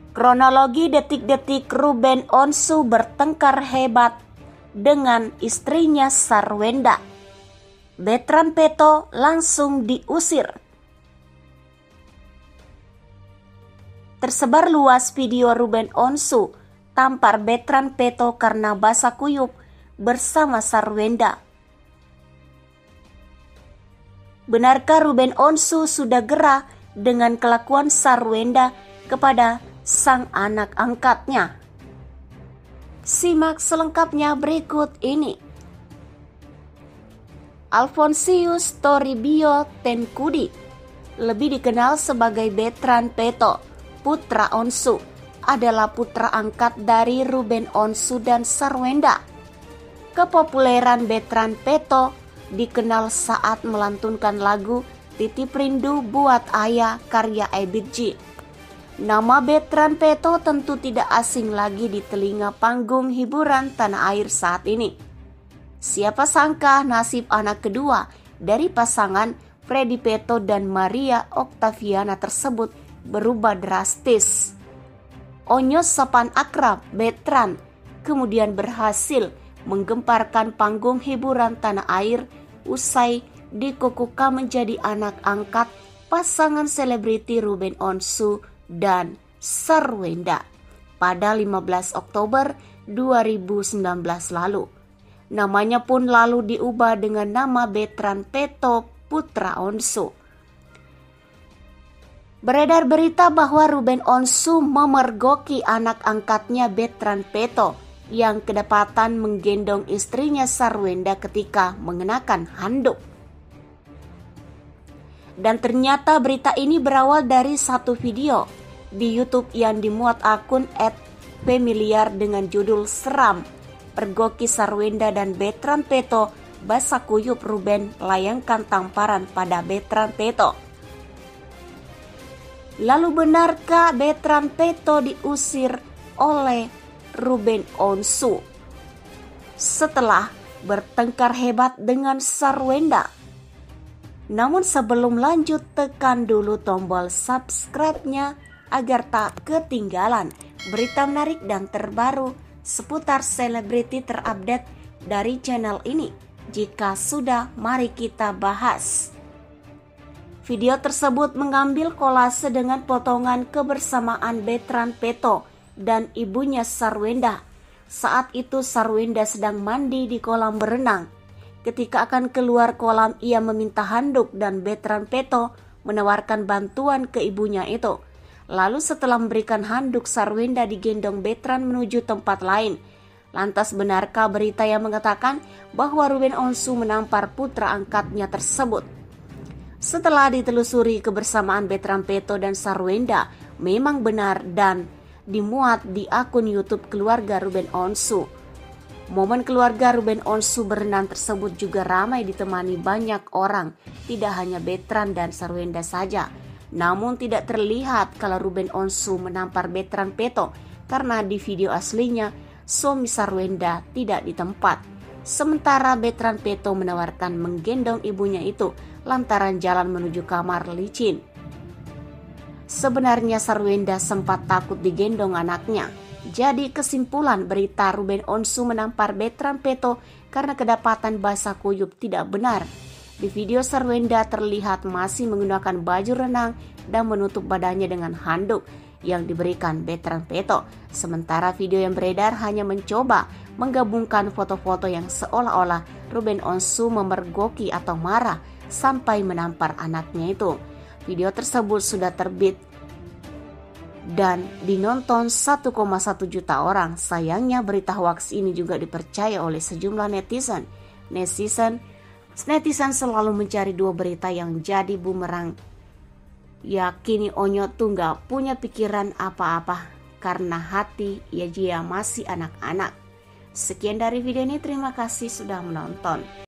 Kronologi detik-detik Ruben Onsu bertengkar hebat dengan istrinya Sarwenda. Bertrand Peto langsung diusir. Tersebar luas video Ruben Onsu tampar Bertrand Peto karena basah kuyup bersama Sarwenda. Benarkah Ruben Onsu sudah gerah dengan kelakuan Sarwenda kepada sang anak angkatnya? Simak selengkapnya berikut ini. Alfonsius Toribio Tenkudi, lebih dikenal sebagai Bertrand Peto, putra Onsu, adalah putra angkat dari Ruben Onsu dan Sarwenda. Kepopuleran Bertrand Peto dikenal saat melantunkan lagu Titip Rindu Buat Ayah karya Ebit G. Nama Bertrand Peto tentu tidak asing lagi di telinga panggung hiburan tanah air saat ini. Siapa sangka nasib anak kedua dari pasangan Freddy Peto dan Maria Octaviana tersebut berubah drastis. Onyos sapan akrab Bertrand kemudian berhasil menggemparkan panggung hiburan tanah air usai dikukuhkan menjadi anak angkat pasangan selebriti Ruben Onsu dan Sarwenda pada 15 Oktober 2019 lalu. Namanya pun lalu diubah dengan nama Bertrand Peto, putra Onsu. Beredar berita bahwa Ruben Onsu memergoki anak angkatnya Bertrand Peto yang kedapatan menggendong istrinya Sarwenda ketika mengenakan handuk. Dan ternyata berita ini berawal dari satu video di YouTube yang dimuat akun @familiar dengan judul Seram, Pergoki Sarwenda dan Bertrand Peto, basah kuyup Ruben layangkan tamparan pada Bertrand Peto. Lalu benarkah Bertrand Peto diusir oleh Ruben Onsu setelah bertengkar hebat dengan Sarwenda? Namun sebelum lanjut, tekan dulu tombol subscribe-nya agar tak ketinggalan berita menarik dan terbaru seputar selebriti terupdate dari channel ini. Jika sudah, mari kita bahas. Video tersebut mengambil kolase dengan potongan kebersamaan Bertrand Peto dan ibunya Sarwenda. Saat itu Sarwenda sedang mandi di kolam berenang. Ketika akan keluar kolam, ia meminta handuk dan Bertrand Peto menawarkan bantuan ke ibunya itu. Lalu setelah memberikan handuk, Sarwenda digendong Bertrand menuju tempat lain. Lantas benarkah berita yang mengatakan bahwa Ruben Onsu menampar putra angkatnya tersebut? Setelah ditelusuri, kebersamaan Bertrand Peto dan Sarwenda memang benar dan dimuat di akun YouTube keluarga Ruben Onsu. Momen keluarga Ruben Onsu berenang tersebut juga ramai ditemani banyak orang, tidak hanya Bertrand dan Sarwenda saja. Namun tidak terlihat kalau Ruben Onsu menampar Bertrand Peto karena di video aslinya suami Sarwenda tidak di tempat. Sementara Bertrand Peto menawarkan menggendong ibunya itu lantaran jalan menuju kamar licin. Sebenarnya Sarwenda sempat takut digendong anaknya. Jadi kesimpulan berita Ruben Onsu menampar Bertrand Peto karena kedapatan basah kuyup tidak benar. Di video Sarwenda terlihat masih menggunakan baju renang dan menutup badannya dengan handuk yang diberikan Bertrand Peto. Sementara video yang beredar hanya mencoba menggabungkan foto-foto yang seolah-olah Ruben Onsu memergoki atau marah sampai menampar anaknya itu. Video tersebut sudah terbit dan dinonton 1,1 juta orang. Sayangnya berita hoaks ini juga dipercaya oleh sejumlah netizen. Netizen selalu mencari dua berita yang jadi bumerang. Ya kini Onyo tuh gak punya pikiran apa-apa karena hati ya dia masih anak-anak. Sekian dari video ini, terima kasih sudah menonton.